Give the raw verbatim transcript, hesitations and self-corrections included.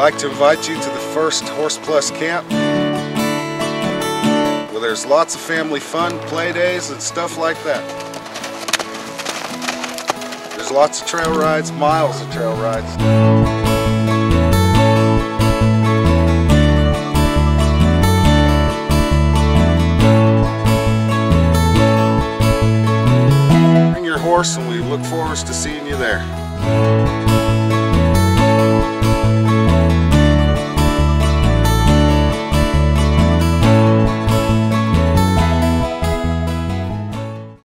like to invite you to the first Horse Plus camp, where there's lots of family fun, play days, and stuff like that. There's lots of trail rides, miles of trail rides. Bring your horse, and we look forward to seeing you there.